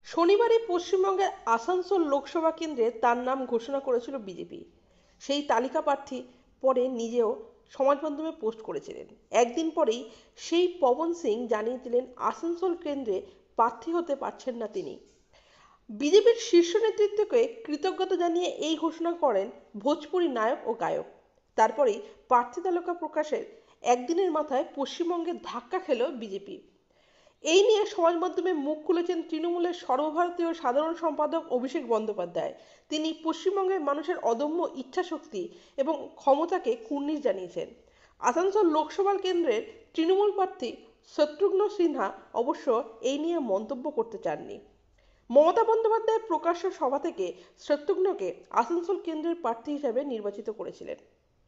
শনিবারই পশ্চিমবঙ্গের আসানসোল লোকসভা কেন্দ্রে তার নাম ঘোষণা করেছিল বিজেপি। সেই তালিকা প্রার্থী পরে নিজেও সমাজ মাধ্যমে পোস্ট করেছিলেন। একদিন পরেই সেই পবন সিং জানিয়ে দিলেন আসানসোল কেন্দ্রে প্রার্থী হতে পারছেন না তিনি। বিজেপির শীর্ষ নেতৃত্বকে কৃতজ্ঞতা জানিয়ে এই ঘোষণা করেন ভোজপুরি নায়ক ও গায়ক। তারপরেই প্রার্থী তালিকা প্রকাশের একদিনের মাথায় পশ্চিমবঙ্গে ধাক্কা খেল বিজেপি। এই নিয়ে সমাজ মাধ্যমে মুখ খুলেছেন তৃণমূলের সর্বভারতীয় সাধারণ সম্পাদক অভিষেক বন্দ্যোপাধ্যায়। তিনি পশ্চিমবঙ্গের মানুষের অদম্য ইচ্ছাশক্তি এবং ক্ষমতাকে কুর্নিশ জানিয়েছেন। আসানসোল লোকসভা কেন্দ্রের তৃণমূল প্রার্থী শত্রুঘ্ন সিনহা অবশ্য এই নিয়ে মন্তব্য করতে চাননি। মমতা বন্দ্যোপাধ্যায় প্রকাশ্য সভা থেকে শত্রুঘ্নকে আসানসোল কেন্দ্রের প্রার্থী হিসেবে নির্বাচিত করেছিলেন।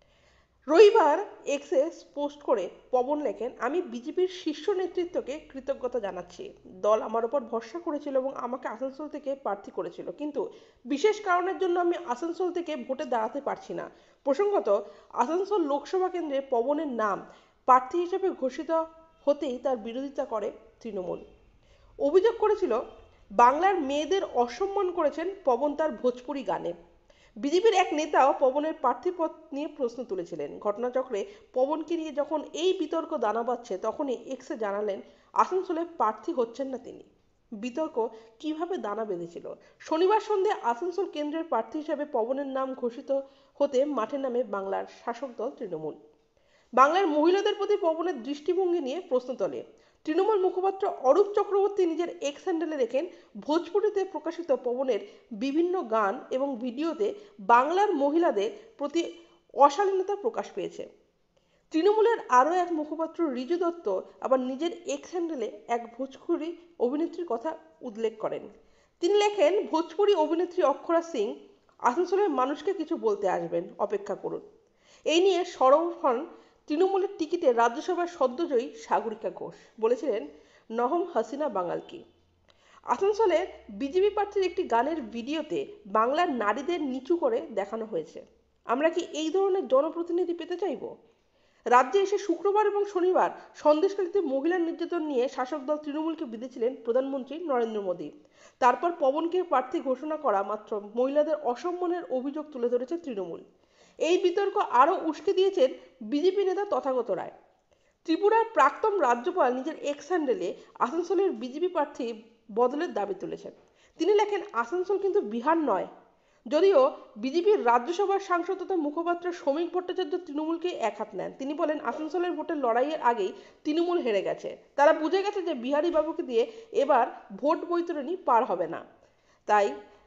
রবিবার এক্সে পোস্ট করে পবন লেখেন, আমি বিজেপির শীর্ষ নেতৃত্বকে কৃতজ্ঞতা জানাচ্ছি। দল আমার ওপর ভরসা করেছিল এবং আমাকে আসানসোল থেকে প্রার্থী করেছিল, কিন্তু বিশেষ কারণের জন্য আমি আসানসোল থেকে ভোটে দাঁড়াতে পারছি না। প্রসঙ্গত, আসানসোল লোকসভা কেন্দ্রে পবনের নাম প্রার্থী হিসেবে ঘোষিত হতেই তার বিরোধিতা করে তৃণমূল। অভিযোগ করেছিল বাংলার মেয়েদের অসম্মান করেছেন পবন তার ভোজপুরি গানে। বিজেপির এক নেতাও পবনের প্রার্থীপদ নিয়ে প্রশ্ন তুলেছিলেন। ঘটনাচক্রে পবনকে নিয়ে যখন এই বিতর্ক দানা বাঁধছে, তখনই এক্সে জানালেন আসানসোলে প্রার্থী হচ্ছেন না তিনি। বিতর্ক কিভাবে দানা বেঁধেছিল? শনিবার সন্ধ্যে আসানসোল কেন্দ্রের প্রার্থী হিসেবে পবনের নাম ঘোষিত হতে মাঠে নামে বাংলার শাসক দল তৃণমূল। বাংলার মহিলাদের প্রতি পবনের দৃষ্টিভঙ্গি নিয়ে প্রশ্ন তোলে। তৃণমূল মুখপাত্র অরূপ চক্রবর্তী নিজের এক্স হ্যান্ডেলে লেখেন, ভোজপুরিতে প্রকাশিত পবনের বিভিন্ন গান এবং ভিডিওতে বাংলার মহিলাদের প্রতি অশালীনতা প্রকাশ পেয়েছে। তৃণমূলের আরও এক মুখপাত্র রিজু দত্ত আবার নিজের এক্স হ্যান্ডেলে এক ভোজপুরি অভিনেত্রীর কথা উল্লেখ করেন। তিনি লেখেন, ভোজপুরি অভিনেত্রী অক্ষরা সিং আসানসোলের মানুষকে কিছু বলতে আসবেন, অপেক্ষা করুন। এই নিয়ে সরব হন তৃণমূলের টিকিটে রাজ্যসভার সদ্যজয়ী সাগরিকা ঘোষ। বলেছিলেন, নহম হাসিনা বাঙাল কি। আসানসোলের বিজেপি প্রার্থীর একটি গানের ভিডিওতে বাংলার নারীদের নিচু করে দেখানো হয়েছে। আমরা কি এই ধরনের জনপ্রতিনিধি পেতে চাইব? রাজ্যে এসে শুক্রবার এবং শনিবার সন্দেশখালীতে মহিলা নির্যাতন নিয়ে শাসক দল তৃণমূলকে বিঁধেছিলেন প্রধানমন্ত্রী নরেন্দ্র মোদী। তারপর পবনকে প্রার্থী ঘোষণা করা মাত্র মহিলাদের অসম্মানের অভিযোগ তুলে ধরেছে তৃণমূল। এই বিতর্ক আরও উস্কে দিয়েছেন বিজেপি নেতা তথাগত রায়। ত্রিপুরার প্রাক্তন রাজ্যপাল নিজের এক্স হ্যান্ডেলে আসানসোলের বিজেপি প্রার্থী বদলের দাবি তুলেছেন। তিনি লেখেন, আসানসোল কিন্তু বিহার নয়। যদিও বিজেপির রাজ্যসভার সাংসদ তথা মুখপাত্র শ্রমিক ভট্টাচার্য তৃণমূলকে একহাত নেন। তিনি বলেন, আসানসোলের ভোটের লড়াইয়ের আগেই তৃণমূল হেরে গেছে। তারা বুঝে গেছে যে বিহারী বাবুকে দিয়ে এবার ভোট বৈতরণী পার হবে না। তাই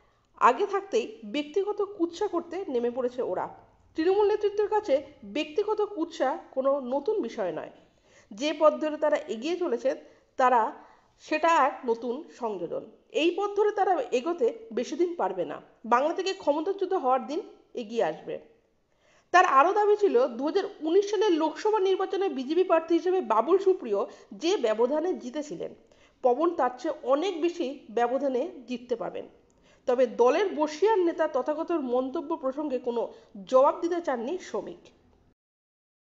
আগে থাকতেই ব্যক্তিগত কুৎসা করতে নেমে পড়েছে ওরা। তৃণমূল নেতৃত্বের কাছে ব্যক্তিগত কুৎসা কোনো নতুন বিষয় নয়। যে পথ ধরে তারা এগিয়ে চলেছেন তারা সেটা এক নতুন সংযোজন। এই পথ ধরে তারা এগোতে বেশি দিন পারবে না। বাংলা থেকে ক্ষমতাচ্যুত হওয়ার দিন এগিয়ে আসবে। তার আরও দাবি ছিল, 2019 সালের লোকসভা নির্বাচনে বিজেপি প্রার্থী হিসেবে বাবুল সুপ্রিয় যে ব্যবধানে জিতেছিলেন, পবন তার চেয়ে অনেক বেশি ব্যবধানে জিততে পারবেন। তবে দলের বর্ষীয়ান নেতা তথাগতর মন্তব্য প্রসঙ্গে কোনো জবাব দিতে চাননি শ্রমিক।